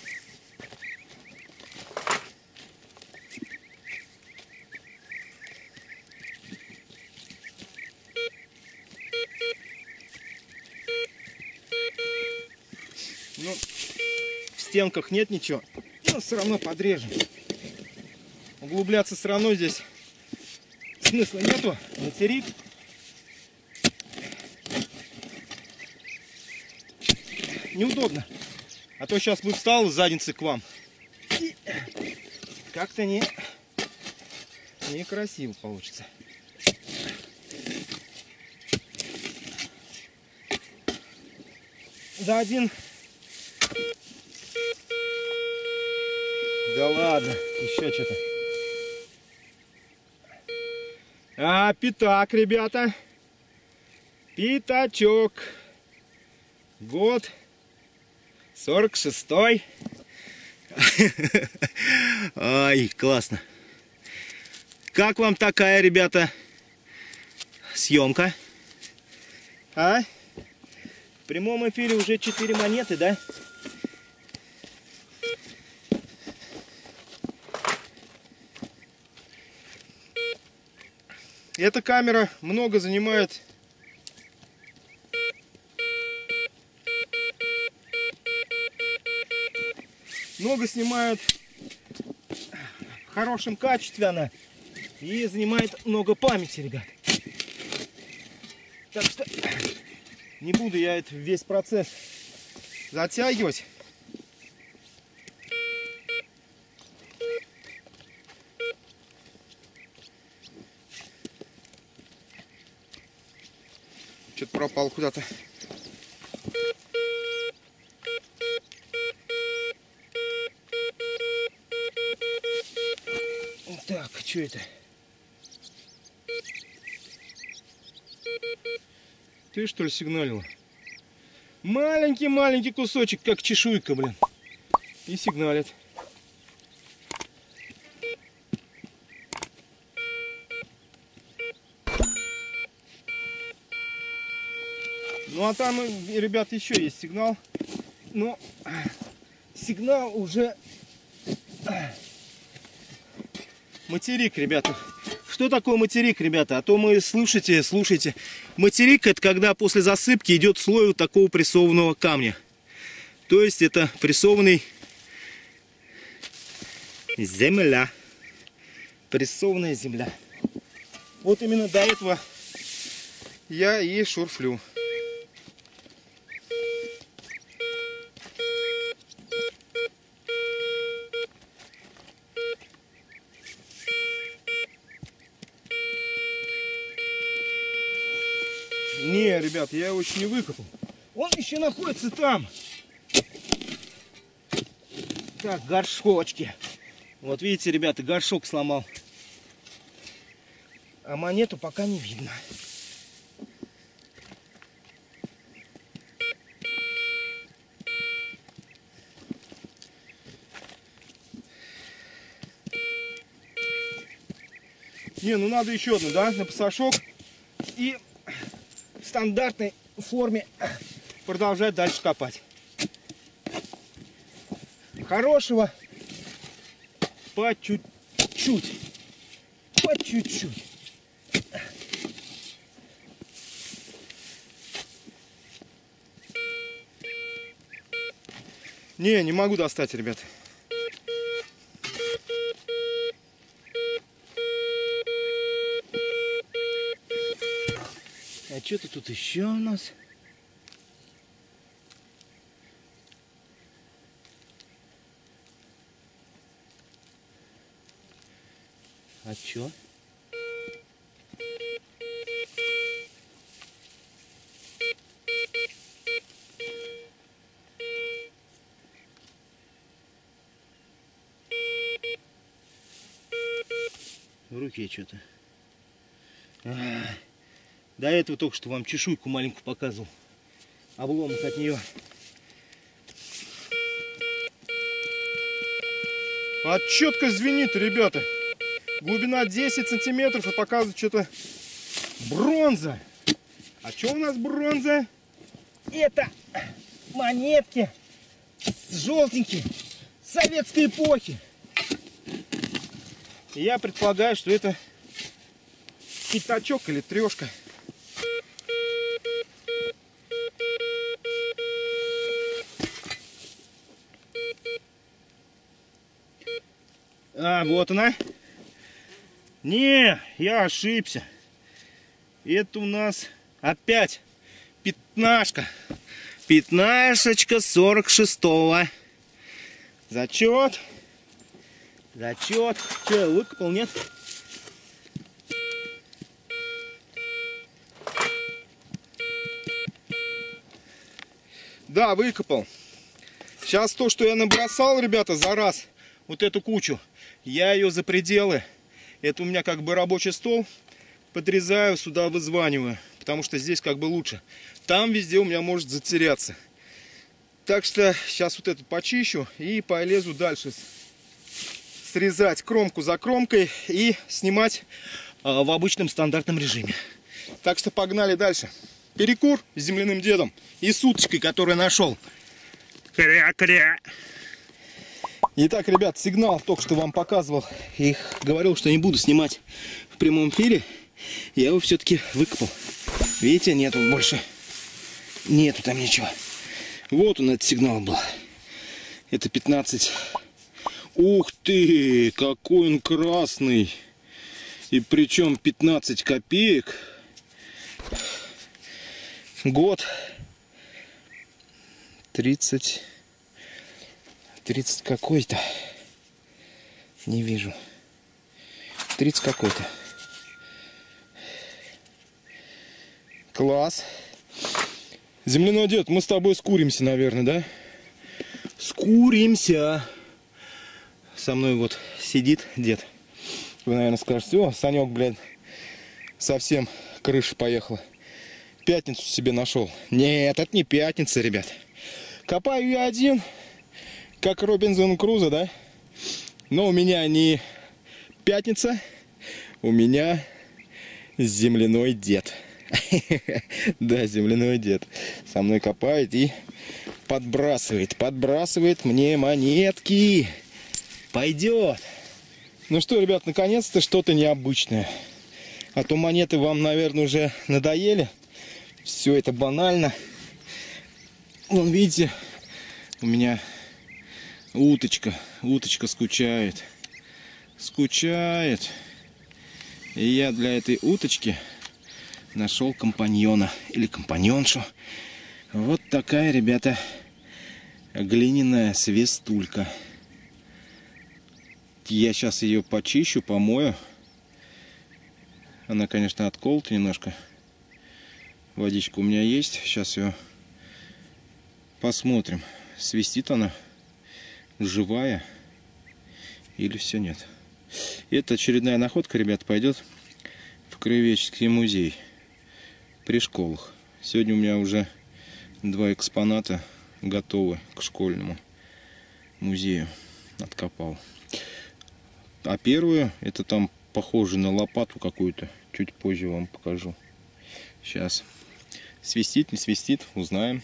Ну, в стенках нет ничего, но все равно подрежем. Углубляться все равно здесь смысла нету. Материк. Неудобно. А то сейчас бы встал с задницы к вам. И как-то некрасиво получится. Да один. Да ладно, еще что-то. А, пятак, ребята. Пятачок. Год 46-й. Ай, классно. Как вам такая, ребята, съемка? А? В прямом эфире уже 4 монеты, да? Эта камера много занимает. Много снимает в хорошем качестве она. И занимает много памяти, ребят. Так что не буду я этот весь процесс затягивать. Что-то пропал куда-то. Так, что это? Ты что ли сигналила? Маленький-маленький кусочек, как чешуйка, блин. И сигналит. Ну а там, ребят, еще есть сигнал. Но сигнал уже материк, ребята. Что такое материк, ребята? А то мы слушайте. Материк — это когда после засыпки идет слой вот такого прессованного камня. То есть это прессованный земля. Прессованная земля. Вот именно до этого я и шурфлю. Не, ребят, я его еще не выкопал. Он еще находится там. Так, горшочки. Вот видите, ребята, горшок сломал. А монету пока не видно. Не, ну надо еще одну, да, на пасашок. И в стандартной форме продолжать дальше копать. Хорошего по чуть-чуть. По чуть-чуть. Не могу достать, ребят. А что-то тут еще у нас? А чё? В руке что-то. До этого только что вам чешуйку маленькую показывал. Обломок от нее. А четко звенит, ребята. Глубина 10 сантиметров и показывает что-то бронза. А что у нас бронза? Это монетки желтенькие советской эпохи. И я предполагаю, что это пятачок или трешка. Да, вот она. Не, я ошибся. Это у нас опять пятнашка. Пятнашечка 46-го. Зачет. Зачет. Че, я выкопал, нет? Да, выкопал. Сейчас то, что я набросал, ребята, за раз, вот эту кучу, я ее за пределы. Это у меня как бы рабочий стол. Подрезаю, сюда вызваниваю. Потому что здесь как бы лучше. Там везде у меня может затеряться. Так что сейчас вот этот почищу и полезу дальше срезать кромку за кромкой и снимать в обычном стандартном режиме. Так что погнали дальше. Перекур с земляным дедом и с уточкой, которую нашел. Кря-кря. Итак, ребят, сигнал только что вам показывал. И говорил, что не буду снимать в прямом эфире. Я его все-таки выкопал. Видите, нету больше. Нету там ничего. Вот он, этот сигнал был. Это 15. Ух ты, какой он красный. И причем 15 копеек. Год 30 какой-то. Не вижу. 30 какой-то. Класс. Земляной дед, мы с тобой скуримся, наверное, да? Скуримся. Со мной вот сидит дед. Вы, наверное, скажете: о, Санек, блядь, совсем крыша поехала. Пятницу себе нашел. Нет, это не пятница, ребят. Копаю я один, как Робинзон Крузо, да? Но у меня не пятница, у меня земляной дед. Да, земляной дед со мной копает и подбрасывает мне монетки. Пойдет. Ну что, ребят, наконец-то что-то необычное. А то монеты вам, наверное, уже надоели. Все это банально. Вон, видите, у меня уточка скучает. И я для этой уточки нашел компаньона или компаньоншу. Вот такая, ребята, глиняная свистулька. Я сейчас ее почищу, помою. Она, конечно, отколота немножко. Водичка у меня есть. Сейчас ее посмотрим, свистит она, живая или все нет. Это очередная находка, ребят, пойдет в Краеведческий музей при школах. Сегодня у меня уже 2 экспоната готовы к школьному музею. Откопал. А первую, это там похоже на лопату какую-то. Чуть позже вам покажу. Сейчас. Свистит, не свистит, узнаем.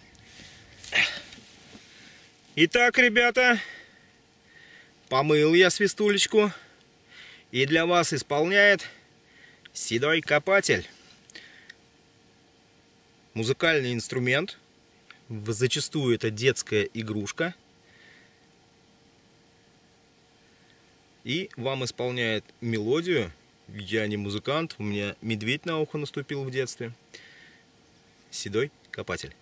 Итак, ребята, помыл я свистулечку. И для вас исполняет седой копатель. Музыкальный инструмент. Зачастую это детская игрушка. И вам исполняет мелодию. Я не музыкант, у меня медведь на ухо наступил в детстве. Седой копатель.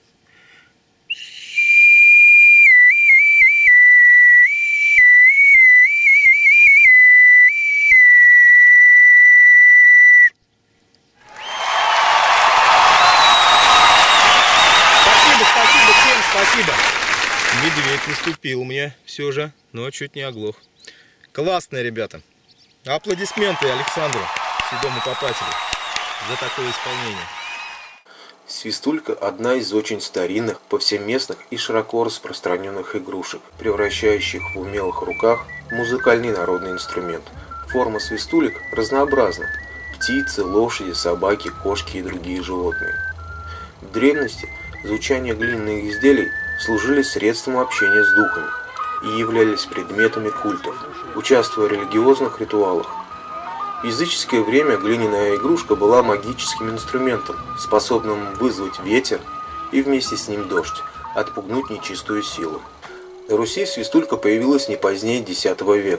Спасибо всем, спасибо. Медведь наступил мне все же, но чуть не оглох. Классные ребята. Аплодисменты Александру, седому копателю, за такое исполнение. Свистулька – одна из очень старинных, повсеместных и широко распространенных игрушек, превращающих в умелых руках музыкальный народный инструмент. Форма свистулек разнообразна – птицы, лошади, собаки, кошки и другие животные. В древности звучание глиняных изделий служили средством общения с духами и являлись предметами культов, участвуя в религиозных ритуалах. В языческое время глиняная игрушка была магическим инструментом, способным вызвать ветер и вместе с ним дождь, отпугнуть нечистую силу. На Руси свистулька появилась не позднее X века.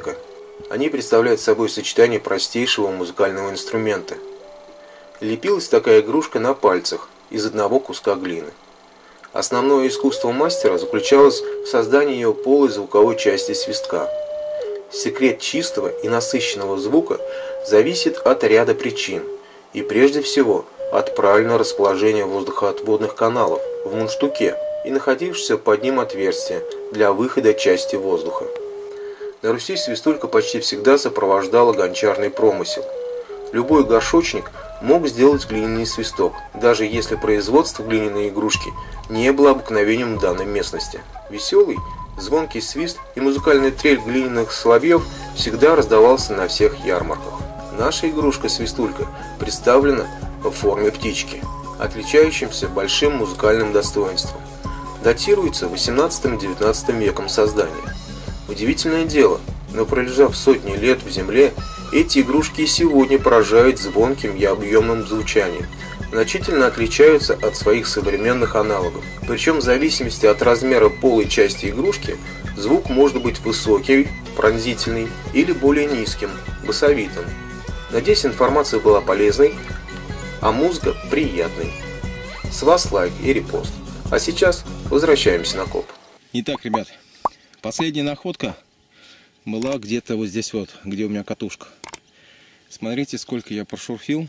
Они представляют собой сочетание простейшего музыкального инструмента. Лепилась такая игрушка на пальцах из одного куска глины. Основное искусство мастера заключалось в создании ее полой звуковой части свистка. Секрет чистого и насыщенного звука зависит от ряда причин, и прежде всего от правильного расположения воздухоотводных каналов в мундштуке и находившегося под ним отверстия для выхода части воздуха. На Руси свистулька почти всегда сопровождала гончарный промысел. Любой горшочник мог сделать глиняный свисток, даже если производство глиняной игрушки не было обыкновением в данной местности. Веселый, звонкий свист и музыкальная трель глиняных соловьев всегда раздавался на всех ярмарках. Наша игрушка-свистулька представлена в форме птички, отличающимся большим музыкальным достоинством. Датируется 18-19 веком создания. Удивительное дело, но пролежав сотни лет в земле, эти игрушки и сегодня поражают звонким и объемным звучанием, значительно отличаются от своих современных аналогов. Причем в зависимости от размера полой части игрушки, звук может быть высокий, пронзительный или более низким, басовитым. Надеюсь, информация была полезной, а музыка приятной. С вас лайк и репост. А сейчас возвращаемся на коп. Итак, ребят, последняя находка была где-то вот здесь вот, где у меня катушка. Смотрите, сколько я прошурфил.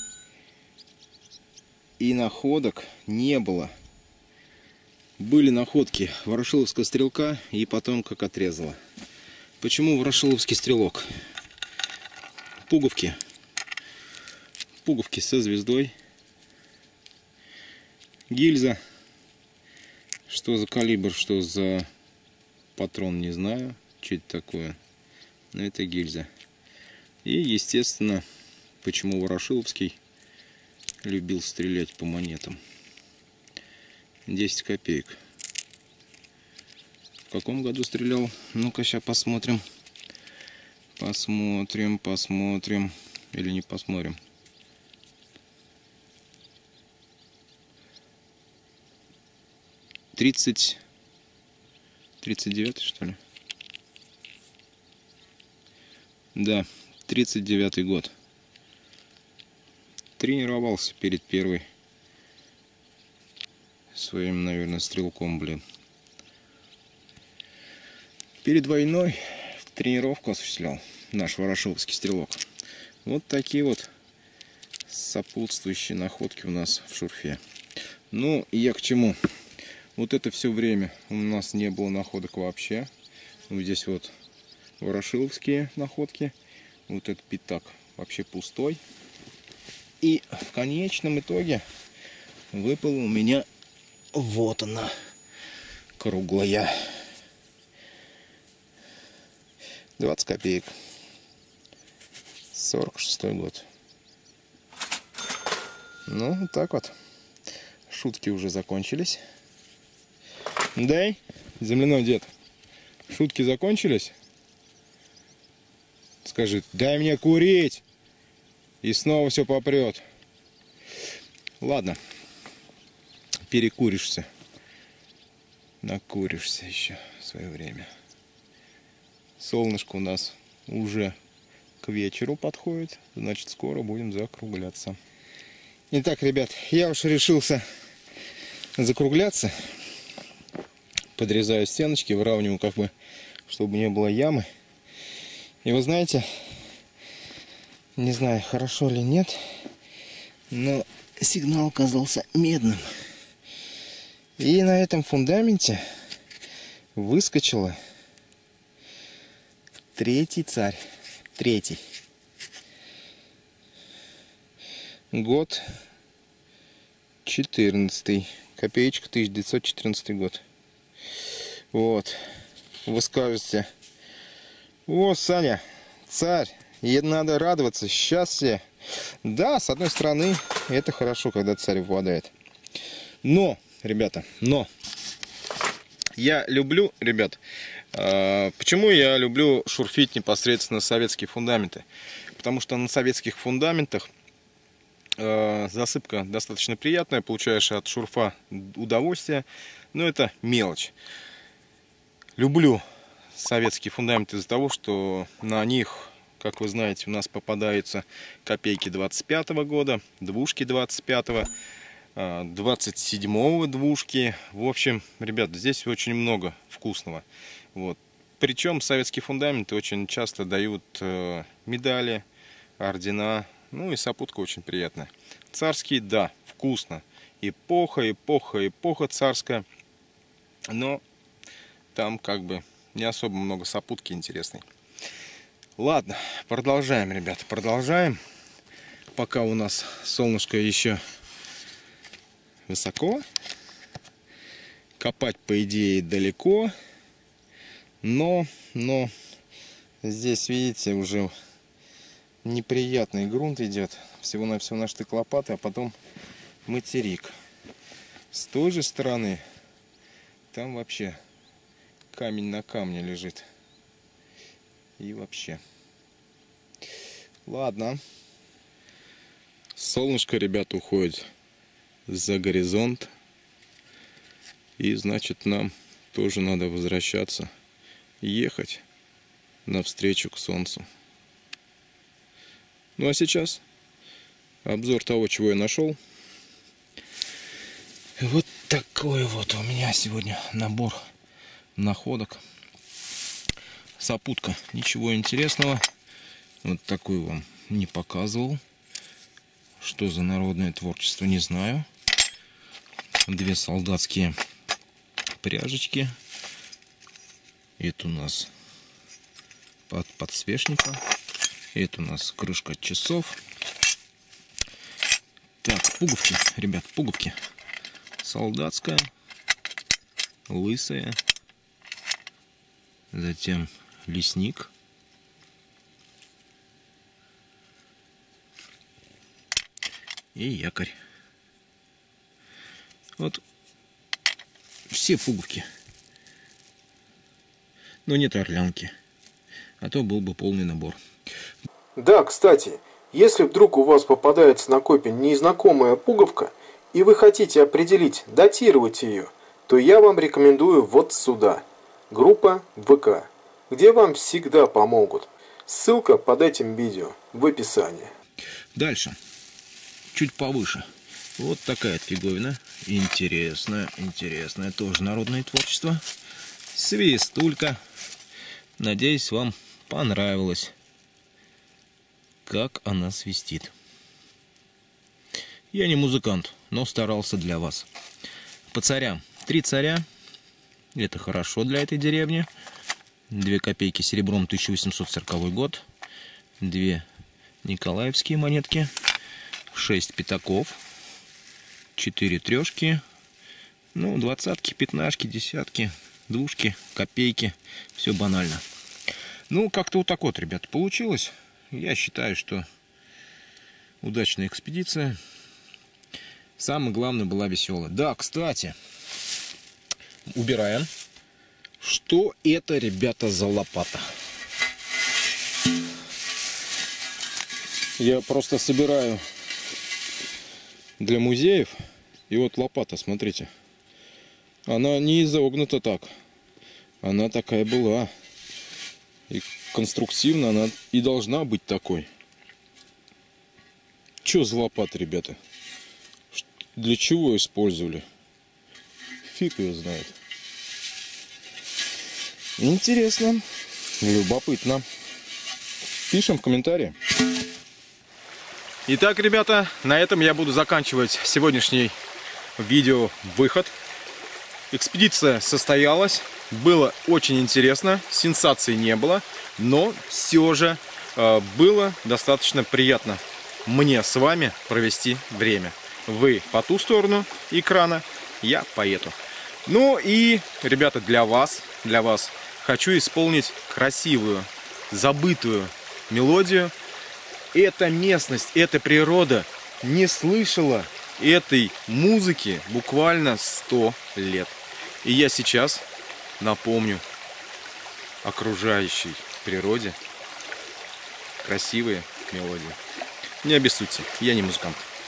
И находок не было. Были находки ворошиловского стрелка и потом как отрезало. Почему ворошиловский стрелок? Пуговки. Пуговки со звездой. Гильза. Что за калибр, что за патрон, не знаю. Что это такое? Но это гильза. И, естественно, почему Ворошиловский любил стрелять по монетам. 10 копеек. В каком году стрелял? Ну-ка, сейчас посмотрим. Посмотрим. Или не посмотрим. — 39, что ли? Да, 39-й год. Тренировался перед первой своим, наверное, стрелком, блин. Перед войной тренировку осуществлял наш ворошиловский стрелок. Вот такие вот сопутствующие находки у нас в шурфе. Ну, и я к чему? Вот это все время у нас не было находок вообще. Вот здесь вот ворошиловские находки. Вот этот пятак вообще пустой. И в конечном итоге выпала у меня вот она, круглая. 20 копеек. 46-й год. Ну, вот так вот. Шутки уже закончились. Дай, земляной дед. Шутки закончились? Скажи, дай мне курить. И снова все попрет. Ладно. Перекуришься. Накуришься еще в свое время. Солнышко у нас уже к вечеру подходит. Значит, скоро будем закругляться. Итак, ребят, я уж решился закругляться. Подрезаю стеночки, выравниваю, как бы, чтобы не было ямы. И вы знаете, не знаю, хорошо ли нет, но сигнал оказался медным. И на этом фундаменте выскочила третий царь. Третий. Год 14. Копеечка, 1914 год. Вот. Вы скажете: о, Саня, царь, и надо радоваться, счастье. Да, с одной стороны, это хорошо, когда царь выпадает. Но, ребята, я люблю, ребят, почему я люблю шурфить непосредственно советские фундаменты? Потому что на советских фундаментах засыпка достаточно приятная, получаешь от шурфа удовольствие, но это мелочь. Люблю советский фундамент из-за того, что на них, как вы знаете, у нас попадаются копейки 25-го года, двушки 25-го, 27-го двушки. В общем, ребят, здесь очень много вкусного. Вот. Причем советские фундаменты очень часто дают медали, ордена. Ну и сопутка очень приятная. Царский, да, вкусно. Эпоха царская. Но там как бы не особо много сопутки интересной. Ладно, продолжаем, ребята, продолжаем. Пока у нас солнышко еще высоко. Копать, по идее, далеко. Но здесь, видите, уже неприятный грунт идет. Всего-навсего на штык лопаты, а потом материк. С той же стороны там вообще камень на камне лежит. И вообще. Ладно. Солнышко, ребята, уходит за горизонт. И значит, нам тоже надо возвращаться. Ехать навстречу к солнцу. Ну а сейчас обзор того, чего я нашел. Вот такой вот у меня сегодня набор находок. Сопутка, ничего интересного. Вот такой вам не показывал. Что за народное творчество, не знаю. Две солдатские пряжечки. Это у нас под подсвечника. Это у нас крышка часов. Так, пуговки, ребят, пуговки. Солдатская, лысая. Затем лесник. И якорь. Вот все пуговки. Но нет орлянки. А то был бы полный набор. Да, кстати, если вдруг у вас попадается на копень незнакомая пуговка, и вы хотите определить, датировать ее, то я вам рекомендую вот сюда. Группа ВК, где вам всегда помогут. Ссылка под этим видео в описании. Дальше. Чуть повыше. Вот такая фиговина. Интересная, интересная. Тоже народное творчество. Свистулька. Надеюсь, вам понравилось, как она свистит. Я не музыкант, но старался для вас. По царям. 3 царя. Это хорошо для этой деревни. 2 копейки серебром, 1840 год. 2 николаевские монетки. 6 пятаков. 4 трешки. Ну, двадцатки, пятнашки, десятки, двушки, копейки. Все банально. Ну, как-то вот так вот, ребята, получилось. Я считаю, что удачная экспедиция. Самое главное, была веселая. Да, кстати, убираем. Что это, ребята, за лопата? Я просто собираю для музеев. И вот лопата, смотрите. Она не изогнута так. Она такая была. И конструктивно она и должна быть такой. Что за лопата, ребята? Для чего использовали? Фиг ее знает. Интересно. Любопытно. Пишем в комментарии. Итак, ребята, на этом я буду заканчивать сегодняшний видео-выход. Экспедиция состоялась. Было очень интересно. Сенсаций не было. Но все же было достаточно приятно мне с вами провести время. Вы по ту сторону экрана, я по эту. Ну и, ребята, для вас хочу исполнить красивую, забытую мелодию. Эта местность, эта природа не слышала этой музыки буквально 100 лет. И я сейчас напомню окружающей природе красивые мелодии. Не обессудьте, я не музыкант.